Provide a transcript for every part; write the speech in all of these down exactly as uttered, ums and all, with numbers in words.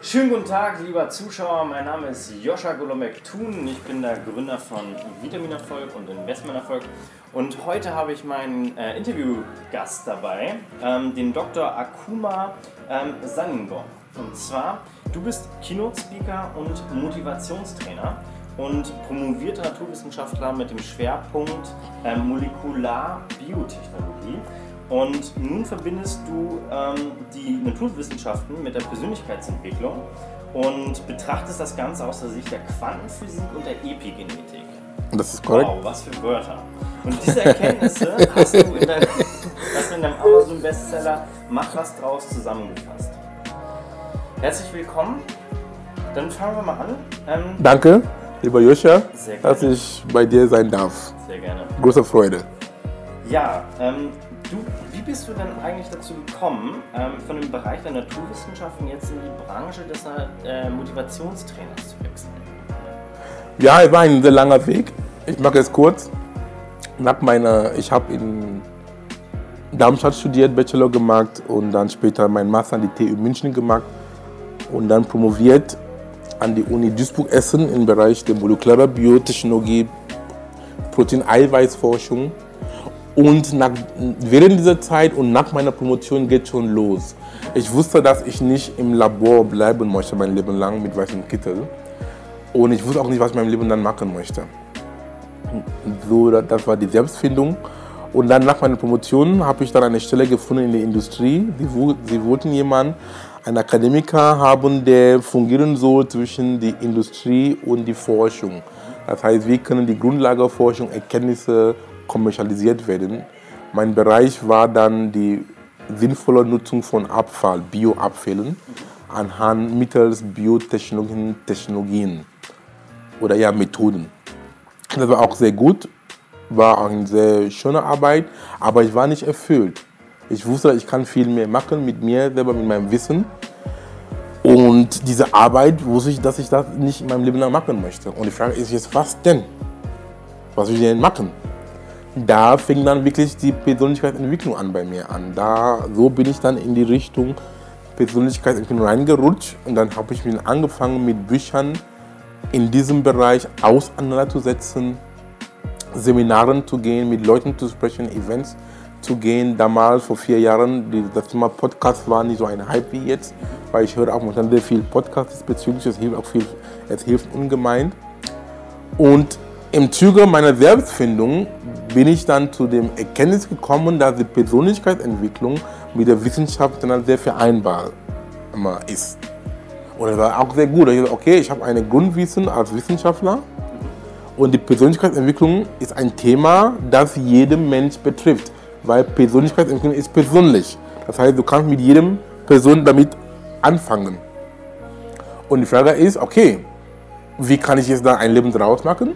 Schönen guten Tag, lieber Zuschauer. Mein Name ist Joscha Golombek-Thun. Ich bin der Gründer von Vitaminerfolg und Investmenterfolg. Und heute habe ich meinen äh, Interviewgast dabei, ähm, den Doktor Akuma ähm, Saningom. Und zwar, du bist Keynote-Speaker und Motivationstrainer und promovierter Naturwissenschaftler mit dem Schwerpunkt äh, Molekularbiotechnologie. Und nun verbindest du ähm, die Naturwissenschaften mit der Persönlichkeitsentwicklung und betrachtest das Ganze aus der Sicht der Quantenphysik und der Epigenetik. Das ist korrekt. Wow, was für Wörter. Und diese Erkenntnisse hast du in, dein, hast du in deinem Amazon-Bestseller Mach was draus zusammengefasst. Herzlich willkommen. Dann fangen wir mal an. Ähm, Danke, lieber Joscha, dass ich bei dir sein darf. Sehr gerne. Große Freude. Ja, ähm, du, wie bist du denn eigentlich dazu gekommen, ähm, von dem Bereich der Naturwissenschaften jetzt in die Branche des äh, Motivationstrainers zu wechseln? Ja, es war ein sehr langer Weg. Ich mache es kurz. Nach meiner, ich habe in Darmstadt studiert, Bachelor gemacht und dann später meinen Master an die T U München gemacht und dann promoviert an die Uni Duisburg-Essen im Bereich der molekularen Biotechnologie, Protein-Eiweiß-Forschung. Und nach, während dieser Zeit und nach meiner Promotion geht schon los. Ich wusste, dass ich nicht im Labor bleiben möchte mein Leben lang mit weißem Kittel. Und ich wusste auch nicht, was ich mein Leben dann machen möchte. So, das war die Selbstfindung. Und dann nach meiner Promotion habe ich dann eine Stelle gefunden in der Industrie. Sie, sie wollten jemanden, einen Akademiker haben, der fungieren soll zwischen der Industrie und der Forschung. Das heißt, wir können die Grundlagenforschung, Erkenntnisse kommerzialisiert werden. Mein Bereich war dann die sinnvolle Nutzung von Abfall, Bioabfällen, anhand mittels Biotechnologien Technologien oder ja Methoden. Das war auch sehr gut, war eine sehr schöne Arbeit, aber ich war nicht erfüllt. Ich wusste, ich kann viel mehr machen mit mir selber, mit meinem Wissen. Und diese Arbeit wusste ich, dass ich das nicht in meinem Leben lang machen möchte. Und die Frage ist jetzt, was denn? Was will ich denn machen? Da fing dann wirklich die Persönlichkeitsentwicklung an bei mir an. Da, so bin ich dann in die Richtung Persönlichkeitsentwicklung reingerutscht und dann habe ich mich angefangen mit Büchern in diesem Bereich auseinanderzusetzen, Seminaren zu gehen, mit Leuten zu sprechen, Events zu gehen. Damals, vor vier Jahren, das Thema Podcast war nicht so ein Hype wie jetzt, weil ich höre auch momentan sehr viel Podcasts diesbezüglich, es hilft auch viel, es hilft ungemein. Und im Zuge meiner Selbstfindung bin ich dann zu dem Erkenntnis gekommen, dass die Persönlichkeitsentwicklung mit der Wissenschaft dann sehr vereinbar ist. Und das war auch sehr gut. Ich dachte, okay, ich habe ein Grundwissen als Wissenschaftler und die Persönlichkeitsentwicklung ist ein Thema, das jeden Mensch betrifft, weil Persönlichkeitsentwicklung ist persönlich. Das heißt, du kannst mit jedem Person damit anfangen. Und die Frage ist, okay, wie kann ich jetzt da ein Leben draus machen?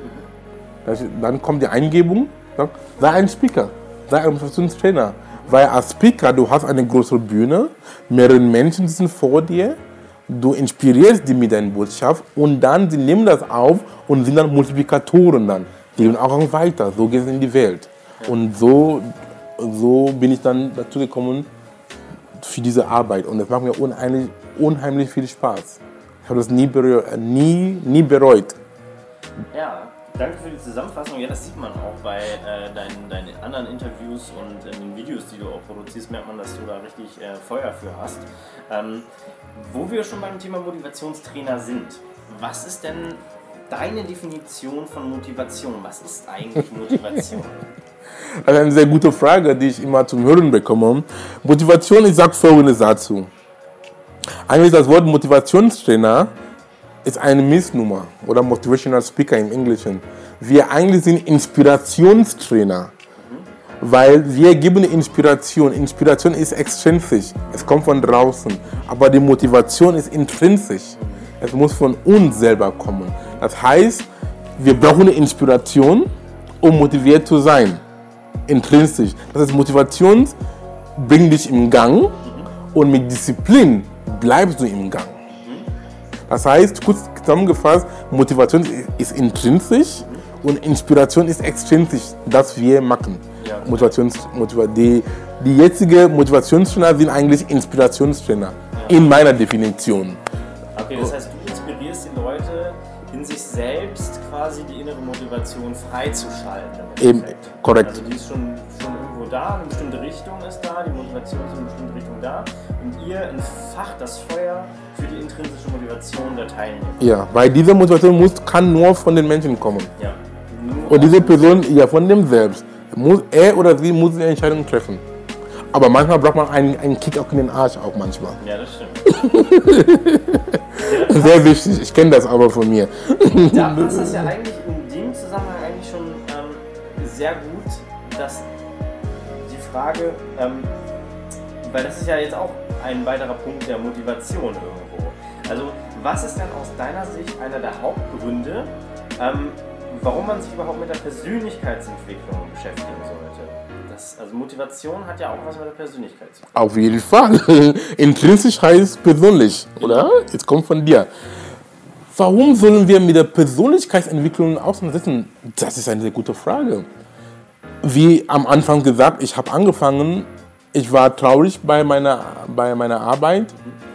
Dann kommt die Eingebung, sei ein Speaker, sei ein Motivationstrainer. Weil als Speaker, du hast eine große Bühne, mehrere Menschen sind vor dir, du inspirierst die mit deiner Botschaft und dann sie nehmen das auf und sind dann Multiplikatoren dann. Die gehen auch weiter, so geht es in die Welt. Und so, so bin ich dann dazu gekommen für diese Arbeit und das macht mir unheimlich, unheimlich viel Spaß. Ich habe das nie bereut. Nie, nie bereut. Ja. Danke für die Zusammenfassung. Ja, das sieht man auch bei äh, deinen, deinen anderen Interviews und in den Videos, die du auch produzierst, merkt man, dass du da richtig äh, Feuer für hast. Ähm, wo wir schon beim Thema Motivationstrainer sind, was ist denn deine Definition von Motivation? Was ist eigentlich Motivation? Das ist eine sehr gute Frage, die ich immer zum Hören bekomme. Motivation, ich sage Folgendes dazu. Eigentlich das Wort Motivationstrainer ist eine Missnummer oder Motivational Speaker im Englischen. Wir eigentlich sind Inspirationstrainer, weil wir geben Inspiration. Inspiration ist extrinsisch, es kommt von draußen, aber die Motivation ist intrinsisch. Es muss von uns selber kommen. Das heißt, wir brauchen eine Inspiration, um motiviert zu sein. Intrinsisch. Das heißt, Motivation bringt dich im Gang und mit Disziplin bleibst du im Gang. Das heißt, kurz zusammengefasst, Motivation ist intrinsisch und Inspiration ist extrinsisch, das wir machen. Ja. Motivations, Motiva, die, die jetzige Motivationstrainer sind eigentlich Inspirationstrainer, ja. In meiner Definition. Okay, das heißt, du inspirierst die Leute, in sich selbst quasi die innere Motivation freizuschalten. Eben, korrekt. Also die ist schon, schon irgendwo da, eine bestimmte Richtung ist da, die Motivation ist in eine bestimmte Richtung da und ihr entfacht das Feuer für die intrinsische Motivation der Teilnehmer. Ja, weil diese Motivation muss, kann nur von den Menschen kommen. Ja. Nur und diese Person, ja, von dem selbst, muss, er oder sie muss die Entscheidung treffen. Aber manchmal braucht man einen, einen Kick auch in den Arsch auch manchmal. Ja, das stimmt. Sehr wichtig, ich kenne das aber von mir. Da passt das ja eigentlich in dem Zusammenhang eigentlich schon ähm, sehr gut, dass die Frage, ähm, weil das ist ja jetzt auch ein weiterer Punkt der Motivation irgendwo. Also was ist denn aus deiner Sicht einer der Hauptgründe, ähm, warum man sich überhaupt mit der Persönlichkeitsentwicklung beschäftigen sollte? Das, also Motivation hat ja auch was mit der Persönlichkeit zu tun. Auf jeden Fall. Intrinsisch heißt persönlich, oder? Jetzt kommt von dir. Warum sollen wir mit der Persönlichkeitsentwicklung auseinandersetzen? Das ist eine sehr gute Frage. Wie am Anfang gesagt, ich habe angefangen, ich war traurig bei meiner, bei meiner Arbeit.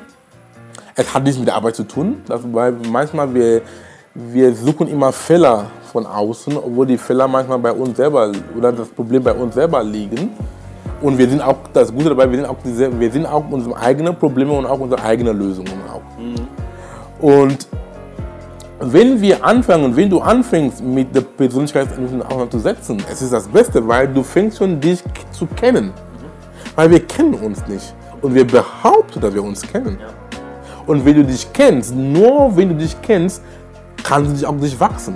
Es hat nichts mit der Arbeit zu tun, das, weil manchmal wir, wir suchen immer Fehler von außen, obwohl die Fehler manchmal bei uns selber oder das Problem bei uns selber liegen. Und wir sind auch, das Gute dabei, wir sind auch, diese, wir sind auch unsere eigenen Probleme und auch unsere eigenen Lösungen auch. Mhm. Und wenn wir anfangen, wenn du anfängst mit der Persönlichkeitsentwicklung auseinanderzusetzen, es ist das Beste, weil du fängst schon dich zu kennen. Mhm. Weil wir kennen uns nicht. Und wir behaupten, dass wir uns kennen. Ja. Und wenn du dich kennst, nur wenn du dich kennst, kannst du dich auch nicht wachsen.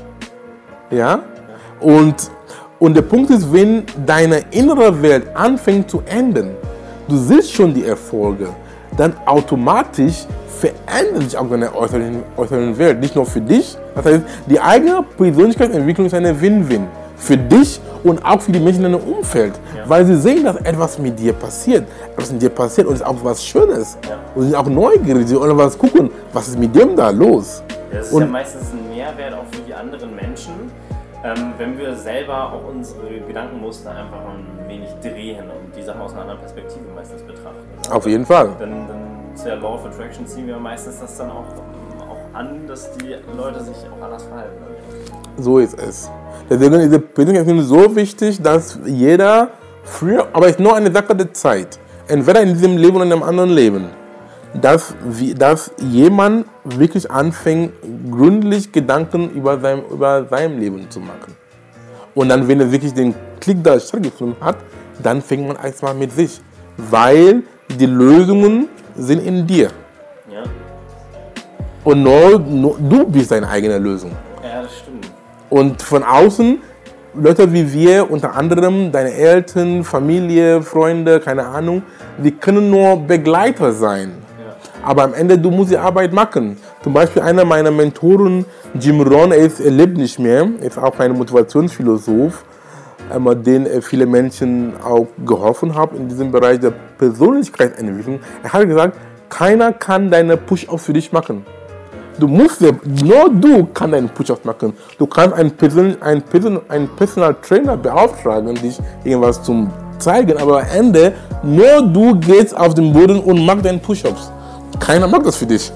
Ja? Und, und der Punkt ist, wenn deine innere Welt anfängt zu enden, du siehst schon die Erfolge, dann automatisch verändert sich auch deine äußeren, äußeren Welt. Nicht nur für dich, das heißt, die eigene Persönlichkeitsentwicklung ist eine Win-Win. Für dich und auch für die Menschen in deinem Umfeld. Ja. Weil sie sehen, dass etwas mit dir passiert. Etwas mit dir passiert und es ist auch was Schönes. Ja. Und sie sind auch neugierig, sie wollen was gucken, was ist mit dem da los. Das ist und ja meistens ein Mehrwert auch für die anderen Menschen, ähm, wenn wir selber auch unsere Gedankenmuster einfach ein wenig drehen und die Sachen aus einer anderen Perspektive meistens betrachten. Also auf jeden Fall. Dann, dann ist ja Law of Attraction, ziehen wir meistens das dann auch, auch an, dass die Leute sich auch anders verhalten. So ist es. Deswegen ist die Persönlichkeitsentwicklung so wichtig, dass jeder früher, aber es ist nur eine Sache der Zeit, entweder in diesem Leben oder in einem anderen Leben, dass, dass jemand wirklich anfängt, gründlich Gedanken über sein, über sein Leben zu machen. Und dann, wenn er wirklich den Klick da stattgefunden hat, dann fängt man erstmal mit sich, weil die Lösungen sind in dir. Ja. Und nur, nur du bist deine eigene Lösung. Ja, das stimmt. Und von außen, Leute wie wir, unter anderem deine Eltern, Familie, Freunde, keine Ahnung, die können nur Begleiter sein. Ja. Aber am Ende, du musst die Arbeit machen. Zum Beispiel einer meiner Mentoren, Jim Rohn, er, ist, er lebt nicht mehr, er ist auch ein Motivationsphilosoph, den viele Menschen auch geholfen haben in diesem Bereich der Persönlichkeitsentwicklung. Er hat gesagt, keiner kann deine Push-Ups für dich machen. Du musst, nur du kannst einen Push-Up machen. Du kannst einen, Person, einen, Person, einen Personal Trainer beauftragen, dich irgendwas zu zeigen, aber am Ende nur du gehst auf den Boden und machst deine Push-Ups. Keiner macht das für dich.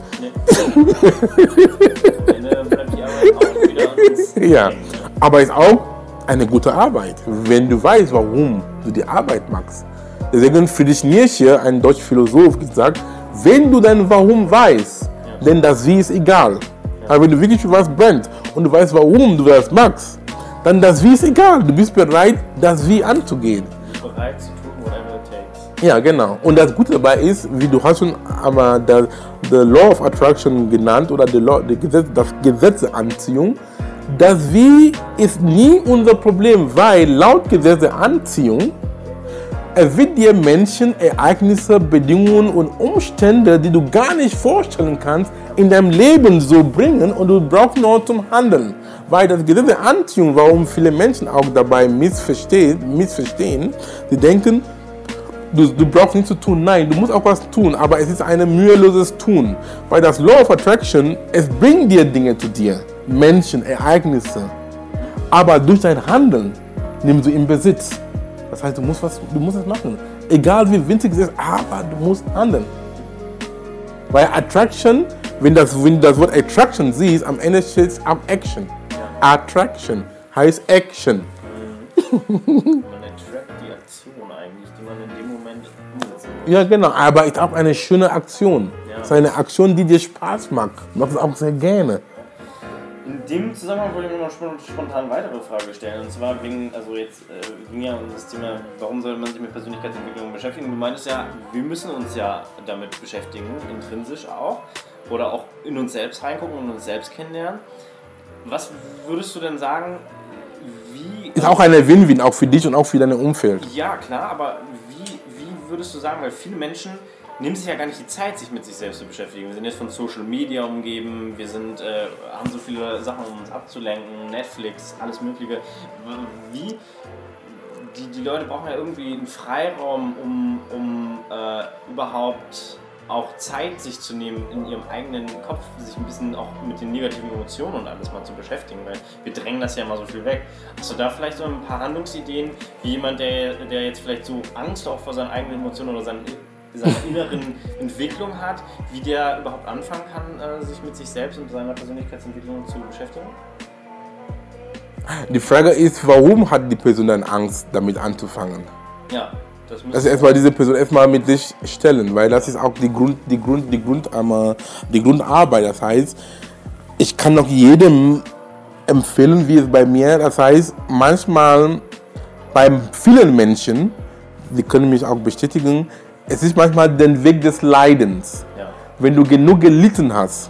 Nee. Ja, aber es ist auch eine gute Arbeit, wenn du weißt, warum du die Arbeit machst. Deswegen für dich Nietzsche, ein deutscher Philosoph, gesagt, wenn du dein Warum weißt, denn das Wie ist egal. Ja. Aber wenn du wirklich für was brennst und du weißt, warum du das machst, dann das Wie ist egal. Du bist bereit, das Wie anzugehen. Du bist bereit zu tun, whatever it takes. Ja, genau. Und das Gute dabei ist, wie du hast schon aber das the Law of Attraction genannt oder the Law, the Gesetz, das Gesetz der Anziehung. Das Wie ist nie unser Problem, weil laut Gesetz der Anziehung es wird dir Menschen, Ereignisse, Bedingungen und Umstände, die du gar nicht vorstellen kannst, in deinem Leben so bringen und du brauchst nur zum Handeln. Weil das Gesetz der Anziehung, warum viele Menschen auch dabei missverstehen, missverstehen sie denken, du, du brauchst nichts zu tun. Nein, du musst auch was tun, aber es ist ein müheloses Tun. Weil das Law of Attraction, es bringt dir Dinge zu dir, Menschen, Ereignisse. Aber durch dein Handeln nimmst du in Besitz. Das heißt, du musst, was, du musst es machen. Egal wie winzig es ist, aber du musst handeln. Weil Attraction, wenn, das, wenn du das Wort Attraction siehst, am Ende steht es auch Action. Ja. Attraction heißt Action. Mhm. Man attrackt die Aktion eigentlich, die man in dem Moment umsetzen muss. Ja, genau, aber es ist auch eine schöne Aktion. Ja. Es ist eine Aktion, die dir Spaß macht. Du machst es auch sehr gerne. In dem Zusammenhang wollte ich mir noch spontan weitere Frage stellen. Und zwar wegen, also jetzt äh, ging ja um das Thema, warum soll man sich mit Persönlichkeitsentwicklung beschäftigen? Du meintest ja, wir müssen uns ja damit beschäftigen, intrinsisch auch. Oder auch in uns selbst reingucken und uns selbst kennenlernen. Was würdest du denn sagen, wie... Ist auch eine Win-Win, auch für dich und auch für dein Umfeld. Ja, klar, aber wie, wie würdest du sagen, weil viele Menschen nehmen sich ja gar nicht die Zeit, sich mit sich selbst zu beschäftigen. Wir sind jetzt von Social Media umgeben, wir sind, äh, haben so viele Sachen, um uns abzulenken, Netflix, alles Mögliche. Wie? Die, die Leute brauchen ja irgendwie einen Freiraum, um, um äh, überhaupt auch Zeit sich zu nehmen, in ihrem eigenen Kopf sich ein bisschen auch mit den negativen Emotionen und alles mal zu beschäftigen, weil wir drängen das ja immer so viel weg. Hast du da vielleicht so ein paar Handlungsideen, wie jemand, der, der jetzt vielleicht so Angst auch vor seinen eigenen Emotionen oder seinen seiner inneren Entwicklung hat, wie der überhaupt anfangen kann, sich mit sich selbst und seiner Persönlichkeitsentwicklung zu beschäftigen? Die Frage ist, warum hat die Person dann Angst, damit anzufangen? Ja, das muss also erstmal diese Person erstmal mit sich stellen, weil das ist auch die Grund, die Grund, die Grund, die Grundarbeit. Das heißt, ich kann auch jedem empfehlen, wie es bei mir, das heißt, manchmal bei vielen Menschen, die können mich auch bestätigen, es ist manchmal der Weg des Leidens. Ja. Wenn du genug gelitten hast,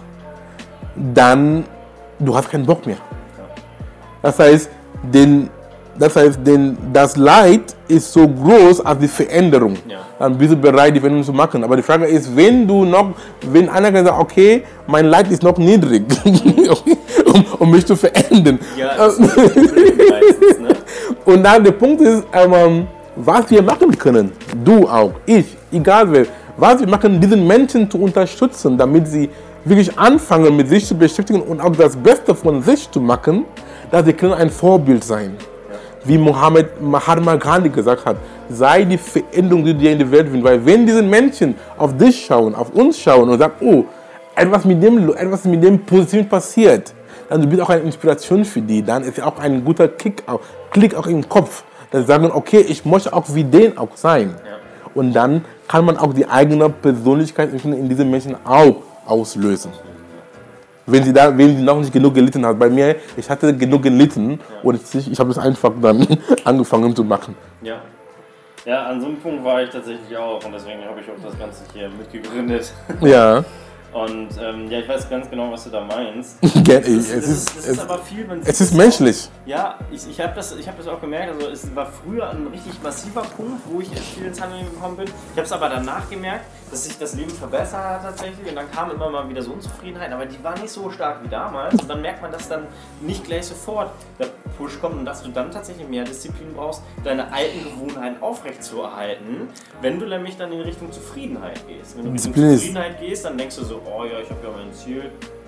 dann du hast keinen Bock mehr. Ja. Das heißt, den, das heißt den, das Leid ist so groß als die Veränderung. Ja. Dann bist du bereit, die Veränderung zu machen. Aber die Frage ist, wenn du noch, wenn einer kann sagen, okay, mein Leid ist noch niedrig, um, um mich zu verändern. Ja, das ist meistens, ne? Und dann der Punkt ist, ähm, was wir machen können, du auch, ich, egal wer, was wir machen, diesen Menschen zu unterstützen, damit sie wirklich anfangen, mit sich zu beschäftigen und auch das Beste von sich zu machen, dass sie können ein Vorbild sein. Ja. Wie Mohammed, Mahatma Gandhi gesagt hat, sei die Veränderung, die dir in die Welt will. Weil wenn diese Menschen auf dich schauen, auf uns schauen und sagen, oh, etwas mit dem, etwas mit dem Positiven passiert, dann du bist auch eine Inspiration für die, dann ist ja auch ein guter Kick, auch, Klick auch im Kopf. Dann sagen, okay, ich möchte auch wie den auch sein. Ja. Und dann kann man auch die eigene Persönlichkeit in diesen Menschen auch auslösen. Wenn sie, da, wenn sie noch nicht genug gelitten hat. Bei mir, ich hatte genug gelitten ja. und ich, ich habe es einfach dann angefangen zu machen. Ja. Ja, an so einem Punkt war ich tatsächlich auch und deswegen habe ich auch das Ganze hier mitgegründet. Ja. Und ähm, ja, ich weiß ganz genau, was du da meinst. es, es, ist, es, ist, es ist aber viel, wenn es ist menschlich. Auch, ja, ich, ich habe das, hab das auch gemerkt. Also es war früher ein richtig massiver Punkt, wo ich viel ins Handeln gekommen bin. Ich habe es aber danach gemerkt, dass sich das Leben verbessert hat tatsächlich. Und dann kam immer mal wieder so Unzufriedenheit, aber die war nicht so stark wie damals. Und dann merkt man, dass dann nicht gleich sofort der Push kommt und dass du dann tatsächlich mehr Disziplin brauchst, deine alten Gewohnheiten aufrechtzuerhalten, wenn du nämlich dann in Richtung Zufriedenheit gehst. Wenn du in Richtung Zufriedenheit gehst, dann denkst du so, oh ja, ich habe ja mein Ziel.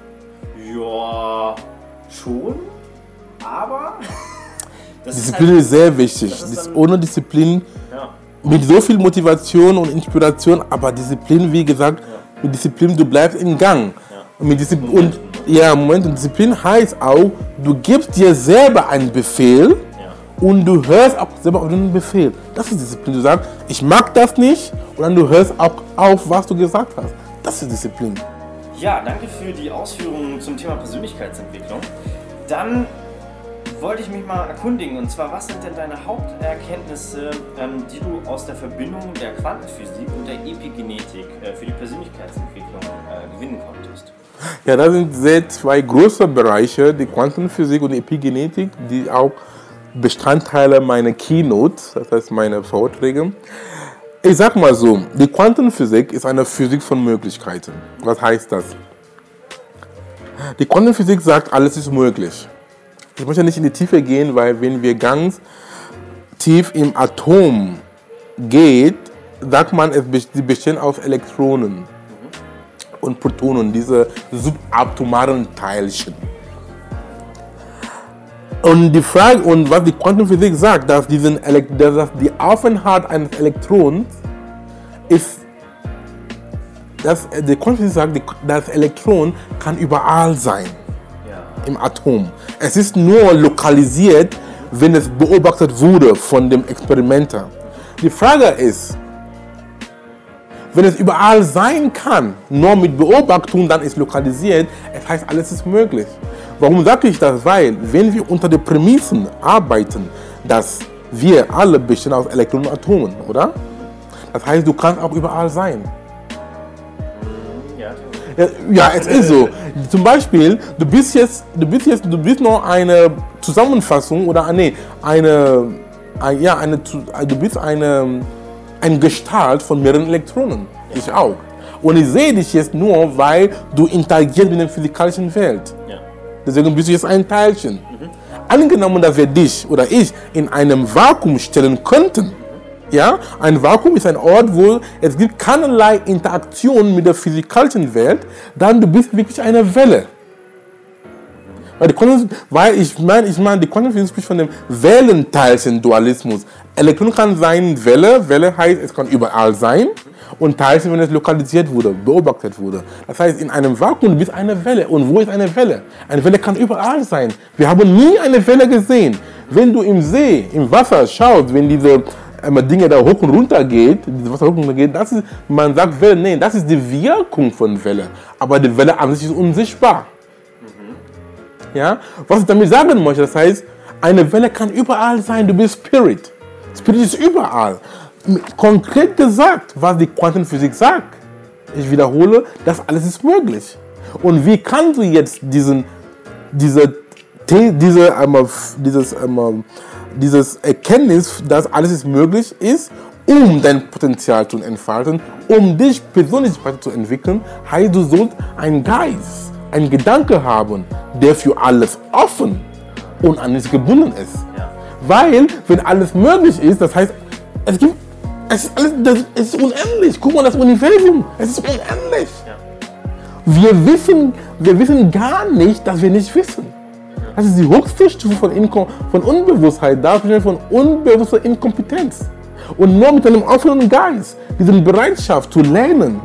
Ja, schon, aber... Das Disziplin ist, halt, ist sehr wichtig. Ist dann, ohne Disziplin, ja. mit so viel Motivation und Inspiration, aber Disziplin, wie gesagt, ja. mit Disziplin, du bleibst im Gang. Ja. Mit Disziplin, Moment, und, ja, Moment, und Disziplin heißt auch, du gibst dir selber einen Befehl ja. und du hörst auch selber auf den Befehl. Das ist Disziplin. Du sagst, ich mag das nicht und dann du hörst auch auf, was du gesagt hast. Das ist Disziplin. Ja, danke für die Ausführungen zum Thema Persönlichkeitsentwicklung. Dann wollte ich mich mal erkundigen, und zwar, was sind denn deine Haupterkenntnisse, ähm, die du aus der Verbindung der Quantenphysik und der Epigenetik äh, für die Persönlichkeitsentwicklung äh, gewinnen konntest? Ja, das sind sehr zwei große Bereiche, die Quantenphysik und die Epigenetik, die auch Bestandteile meiner Keynote, das heißt meine Vorträge. Ich sag mal so, die Quantenphysik ist eine Physik von Möglichkeiten. Was heißt das? Die Quantenphysik sagt, alles ist möglich. Ich möchte nicht in die Tiefe gehen, weil wenn wir ganz tief im Atom geht, sagt man, sie bestehen aus Elektronen und Protonen, diese subatomaren Teilchen. Und die Frage, und was die Quantenphysik sagt, dass, diesen, dass die Aufenthalt eines Elektrons ist, dass die Quantenphysik sagt, das Elektron kann überall sein, ja, im Atom. Es ist nur lokalisiert, wenn es beobachtet wurde von dem Experimenter. Die Frage ist, wenn es überall sein kann, nur mit Beobachtung, dann ist lokalisiert, es heißt, alles ist möglich. Warum sage ich das? Weil, wenn wir unter den Prämissen arbeiten, dass wir alle bestehen aus Elektronen und Atomen, oder? Das heißt, du kannst auch überall sein. Ja, ja, es ist so. Zum Beispiel, du bist jetzt, du bist jetzt, du bist noch eine Zusammenfassung oder nee, eine, ein, ja, eine, du bist eine, ein Gestalt von mehreren Elektronen. Ich auch. Und ich sehe dich jetzt nur, weil du interagierst mit der physikalischen Welt. Ja. Deswegen bist du jetzt ein Teilchen. Mhm. Angenommen, dass wir dich oder ich in einem Vakuum stellen könnten. Ja, ein Vakuum ist ein Ort, wo es gibt keinerlei Interaktion mit der physikalischen Welt, dann du bist wirklich eine Welle. Weil, die Quanten, weil ich meine, ich meine, die Quantenphysik spricht von dem Wellenteilchen-Dualismus. Elektron kann sein Welle, Welle heißt, es kann überall sein, und Teilchen, wenn es lokalisiert wurde, beobachtet wurde. Das heißt, in einem Vakuum du bist eine Welle. Und wo ist eine Welle? Eine Welle kann überall sein. Wir haben nie eine Welle gesehen. Wenn du im See, im Wasser schaust, wenn diese Dinge da hoch und runter geht, das Wasser hoch und runter geht, das ist, man sagt Welle, nein, das ist die Wirkung von Welle. Aber die Welle an sich ist unsichtbar. Mhm. Ja? Was ich damit sagen möchte, das heißt, eine Welle kann überall sein, du bist Spirit. Spirit ist überall. Konkret gesagt, was die Quantenphysik sagt, ich wiederhole, das alles ist möglich. Und wie kannst du jetzt diesen, diese, diese, ähm, dieses, ähm, dieses Erkenntnis, dass alles ist möglich ist, um dein Potenzial zu entfalten, um dich persönlich weiterzuentwickeln, heißt, du sollst einen Geist, einen Gedanke haben, der für alles offen und an nichts gebunden ist. Ja. Weil, wenn alles möglich ist, das heißt, es gibt, es ist, alles, das, es ist unendlich. Guck mal, das Universum, es ist unendlich. Ja. Wir wissen, wir wissen gar nicht, dass wir nicht wissen. Das ist die höchste Stufe von, Inkom von Unbewusstheit, dargestellt von unbewusster Inkompetenz. Und nur mit einem offenen Geist, diese Bereitschaft zu lernen,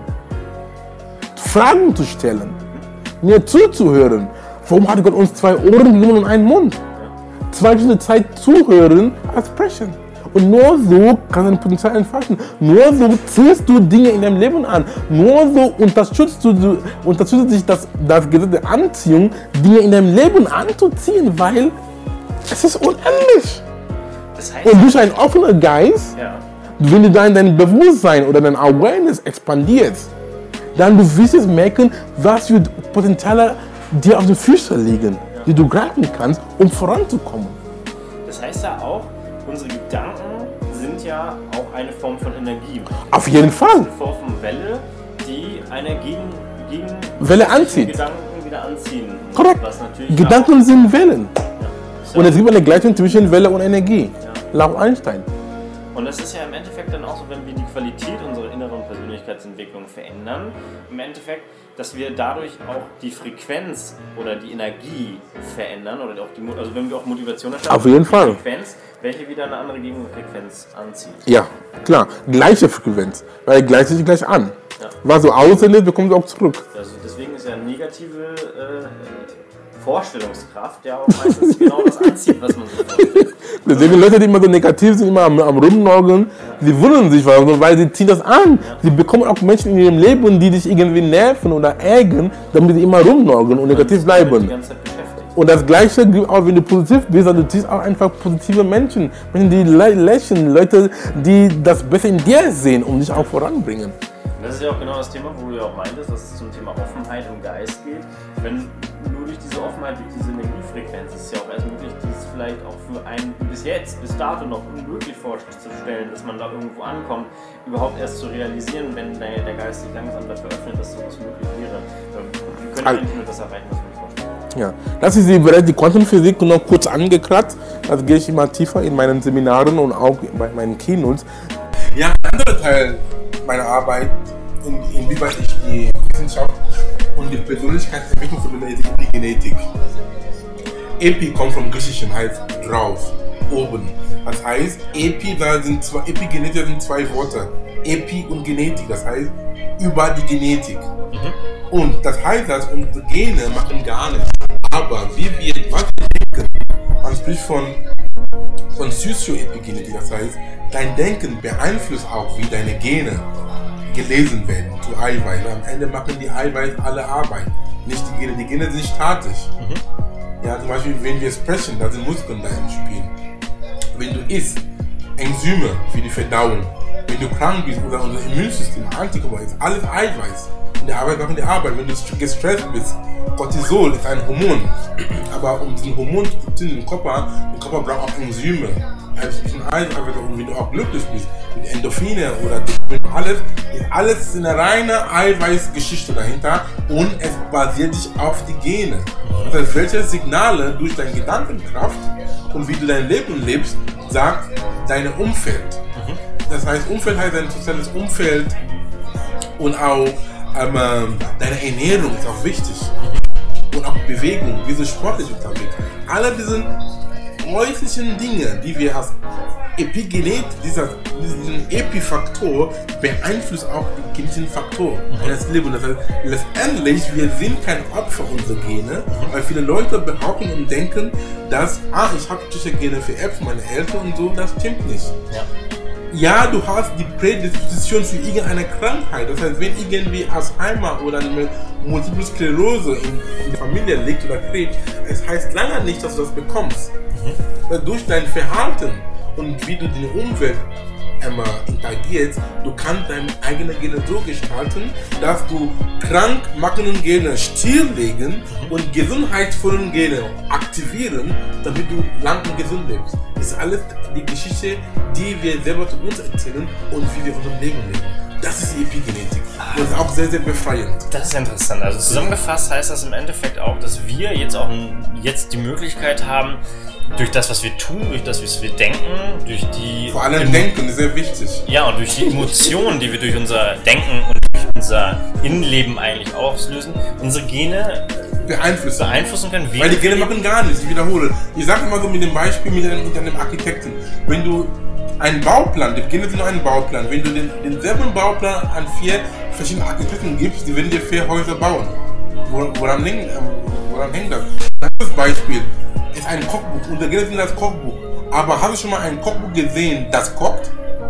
Fragen zu stellen, mir zuzuhören. Warum hat Gott uns zwei Ohren gegeben und einen Mund? Zwei Stunden Zeit zuhören als sprechen. Und nur so kann dein Potenzial entfalten. Nur so ziehst du Dinge in deinem Leben an. Nur so unterstützt du, unterstützt dich das, das Gesetz der Anziehung, Dinge in deinem Leben anzuziehen, weil es ist unendlich. Das heißt, und durch einen offenen Geist, ja, wenn du dann dein Bewusstsein oder dein Awareness expandierst, dann du wirst es merken, was für Potenziale dir auf den Füßen liegen, ja, die du greifen kannst, um voranzukommen. Das heißt ja auch, unsere Gedanken sind ja auch eine Form von Energie. Auf jeden Fall. Eine Form von Welle, die eine gegen, gegen Welle anzieht. Gedanken wieder anziehen. Korrekt. Was natürlich Gedanken sind Wellen. Ja. Und es gibt eine Gleichung zwischen Welle und Energie. Ja. Laut Einstein. Und das ist ja im Endeffekt dann auch so, wenn wir die Qualität unserer inneren Persönlichkeitsentwicklung verändern, im Endeffekt, dass wir dadurch auch die Frequenz oder die Energie verändern, oder auch die, also wenn wir auch Motivation erschaffen, auf jeden Fall. Frequenz, welche wieder eine andere Gegenfrequenz anzieht. Ja, klar, gleiche Frequenz, weil gleicht sich gleich an. Ja. Was du aussendest, bekommst du auch zurück. Also deswegen ist ja negative äh, Vorstellungskraft ja auch meistens genau das anzieht, was man sich vorstellt. Deswegen Leute, die immer so negativ sind, immer am, am Rumnorgeln, ja, die wundern sich, weil sie ziehen das an. Ja. Sie bekommen auch Menschen in ihrem Leben, die dich irgendwie nerven oder ärgern, damit sie immer rumnorgeln und negativ bleiben. Die ganze Zeit beschäftigt. Und das Gleiche gilt auch, wenn du positiv bist, also du ziehst auch einfach positive Menschen. Menschen, die lächeln, Leute, die das Beste in dir sehen und dich auch voranbringen. Das ist ja auch genau das Thema, wo du ja auch meintest, dass es zum Thema Offenheit und Geist geht. Wenn nur durch diese Offenheit, durch diese Energiefrequenz, ist es ja auch erst möglich, dies vielleicht auch für einen bis jetzt, bis dato noch unmöglich vorzustellen, dass man da irgendwo ankommt, überhaupt erst zu realisieren, wenn der, der Geist sich langsam dafür öffnet, dass sowas möglich wäre. Wir können eigentlich nur das erreichen, was wir uns vorstellen. Ja, das ist die, die Quantenphysik noch kurz angekratzt. Das gehe ich immer tiefer in meinen Seminaren und auch bei meinen Keynotes. Ja, ein anderer Teil meiner Arbeit, in, inwieweit ich die Wissenschaft und die Persönlichkeitsentwicklung verbinde, ist die Genetik. Epi kommt vom Griechischen, heißt drauf. oben. Das heißt, Epi, da sind zwei, Epigenetik sind zwei Worte. Epi und Genetik, das heißt über die Genetik. Mhm. Und das heißt, dass unsere Gene machen gar nichts. Aber wie wir was wir denken, man spricht von, von Sozioepigenetik, das heißt, dein Denken beeinflusst auch, wie deine Gene gelesen werden zu Eiweiß. Am Ende machen die Eiweiß alle Arbeit, nicht die Gene. Die Gene sind statisch. Mhm. Ja, zum Beispiel, wenn wir sprechen, da sind Muskeln da im Spiel. Wenn du isst, Enzyme für die Verdauung. Wenn du krank bist oder unser Immunsystem, Antikörper ist alles Eiweiß. Und die Arbeit machen die Arbeit. Wenn du gestresst bist, Cortisol ist ein Hormon. Aber um diesen Hormon zu produzieren im Körper, der Körper braucht auch Enzyme. Also wenn du auch glücklich bist, mit Endorphine oder alles, ist alles eine reine Eiweißgeschichte dahinter und es basiert sich auf die Gene. Das heißt, welche Signale durch deine Gedankenkraft und wie du dein Leben lebst, sagt dein Umfeld. Das heißt, Umfeld heißt ein soziales Umfeld und auch ähm, deine Ernährung ist auch wichtig. Und auch Bewegung, wie du sportlich unterwegs. Alle diese äußerlichen Dinge, die wir als Epigenet, dieser, diesen Epifaktor beeinflusst auch den genetischen Faktor mhm. des Lebens. Das heißt, letztendlich, wir sind kein Opfer unserer Gene, mhm. weil viele Leute behaupten und denken, dass, ah, ich habe solche Gene vererbt von meinen Eltern und so, das stimmt nicht. Ja. Ja, du hast die Prädisposition für irgendeine Krankheit. Das heißt, wenn irgendwie Alzheimer oder eine Multiple Sklerose in, in der Familie liegt oder Krebs, es heißt lange nicht, dass du das bekommst. Mhm. Durch dein Verhalten und wie du deine Umwelt immer interagierst, du kannst deine eigenen Gene so gestalten, dass du krank machenden Gene stilllegen mhm. und gesundheitsvollen Gene aktivieren, damit du lang und gesund lebst. Das ist alles die Geschichte, die wir selber zu uns erzählen und wie wir unser Leben leben. Das ist die Epigenetik. Und das ist auch sehr, sehr befreiend. Das ist interessant. Also zusammengefasst heißt das im Endeffekt auch, dass wir jetzt auch jetzt die Möglichkeit haben, durch das, was wir tun, durch das, was wir denken, durch die... Vor allem Emo- Denken ist sehr wichtig. Ja, und durch die Emotionen, die wir durch unser Denken und durch unser Innenleben eigentlich auslösen, unsere Gene beeinflussen, beeinflussen können. Weil die Gene machen gar nichts, ich wiederhole. Ich sage immer so mit dem Beispiel mit einem, mit einem Architekten. Wenn du einen Bauplan, die Gene sind nur ein Bauplan, wenn du den, denselben Bauplan an vier verschiedene Architekten gibst, die werden dir vier Häuser bauen. Woran, woran hängt das? Das Beispiel ist ein Kochbuch und da geht es in das Kochbuch. Aber hast du schon mal ein Kochbuch gesehen, das kocht?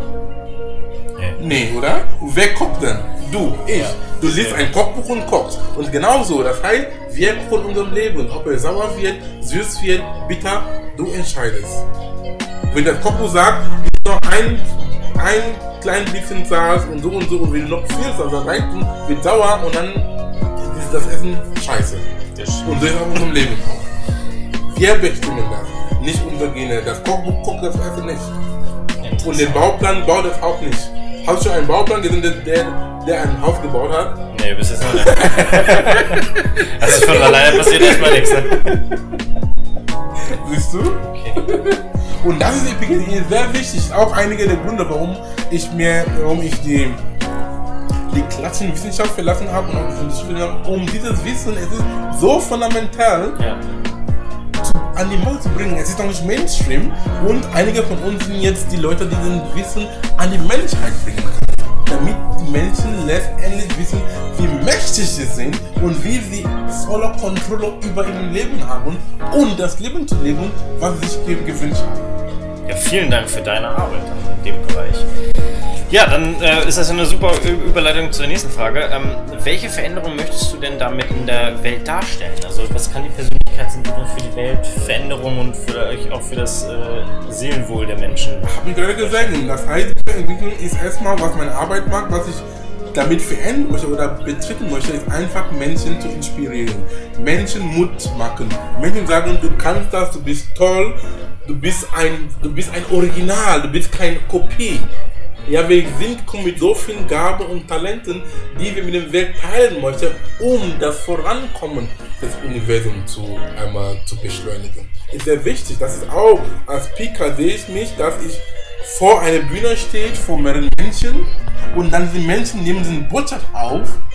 Nee. Nee, oder? Wer kocht denn? Du, ich. Ja. Du liest ein Kochbuch und kochst. Und genauso, das heißt, wir kochen unserem Leben. Ob es sauer wird, süß wird, bitter, du entscheidest. Wenn das Kochbuch sagt, noch ein, ein klein bisschen Salz und so und so und wenn du noch viel Salz reintun, wird sauer und dann ist das Essen scheiße. Und so ist auch in unserem Leben auch. Wir bestimmen das, nicht unsere Gene. Das Kochbuch guckt das Essen nicht. Und den Bauplan baut das auch nicht. Hast du schon einen Bauplan gesehen, der, der ein Haus gebaut hat? Nee, bis jetzt noch nicht. Das ist von alleine passiert erstmal nichts. Ne? Siehst du? Okay. Und das ist Epigenetik sehr wichtig. Auch einige der Gründe, warum ich mir, warum ich die, die klassische Wissenschaft verlassen habe und auch die Wissenschaft habe, um dieses Wissen, es ist so fundamental. Ja. An die Macht zu bringen. Es ist noch nicht Mainstream und einige von uns sind jetzt die Leute, die dieses Wissen an die Menschheit bringen können, damit die Menschen letztendlich wissen, wie mächtig sie sind und wie sie voller Kontrolle über ihr Leben haben und das Leben zu leben, was sie sich gewünscht haben. Ja, vielen Dank für deine Arbeit in dem Bereich. Ja, dann äh, ist das eine super Überleitung zur nächsten Frage. Ähm, welche Veränderungen möchtest du denn damit in der Welt darstellen? Also was kann die Persönlichkeitsentwicklung für die Welt, Veränderungen und für euch auch für das äh, Seelenwohl der Menschen? Habe ich gerade gesagt, das heißt, die Entwicklung ist erstmal, was meine Arbeit macht, was ich damit verändern möchte oder betreten möchte, ist einfach Menschen zu inspirieren, Menschen Mut machen, Menschen sagen, du kannst das, du bist toll, du bist ein, du bist ein Original, du bist keine Kopie. Ja, wir sind mit so vielen Gaben und Talenten, die wir mit der Welt teilen möchten, um das Vorankommen des Universums zu, einmal zu beschleunigen. Ist sehr wichtig. Das ist auch, als Speaker sehe ich mich, dass ich vor einer Bühne stehe, vor mehreren Menschen und dann die Menschen nehmen diese Botschaft auf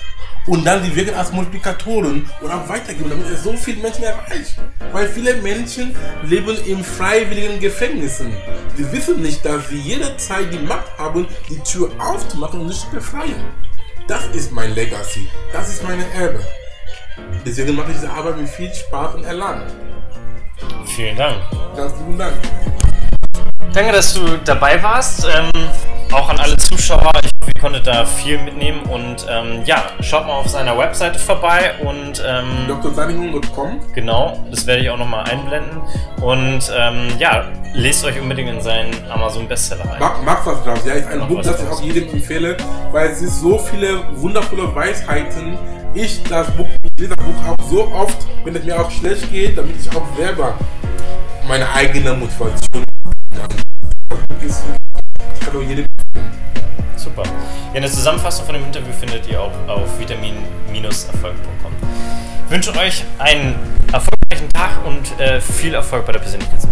und dann die wirken als Multiplikatoren und auch weitergeben, damit es so viele Menschen erreicht. Weil viele Menschen leben in freiwilligen Gefängnissen. Sie wissen nicht, dass sie jederzeit die Macht haben, die Tür aufzumachen und sich zu befreien. Das ist mein Legacy, das ist meine Erbe. Deswegen mache ich diese Arbeit mit viel Spaß und Elan. Vielen Dank. Ganz lieben Dank. Danke, dass du dabei warst. Ähm, auch an alle Zuschauer. Ich hoffe, ihr konntet da viel mitnehmen. Und ähm, ja, schaut mal auf seiner Webseite vorbei. Und ähm, D R Sanninghong Punkt com. Genau, das werde ich auch nochmal einblenden. Und ähm, ja, lest euch unbedingt in seinen Amazon-Bestseller rein. Mach, mach was draus. Ja, ist ein Mach Buch, das ich auch jedem empfehle, weil es ist so viele wundervolle Weisheiten. Ich das Buch, ich lese das Buch auch so oft, wenn es mir auch schlecht geht, damit ich auch selber meine eigene Motivation kann. Das Buch ist, ich kann auch jedem empfehlen. Super. Ja, eine Zusammenfassung von dem Interview findet ihr auch auf vitamin Erfolg Punkt com. Ich wünsche euch einen erfolgreichen Tag und äh, viel Erfolg bei der Persönlichkeitsentwicklung.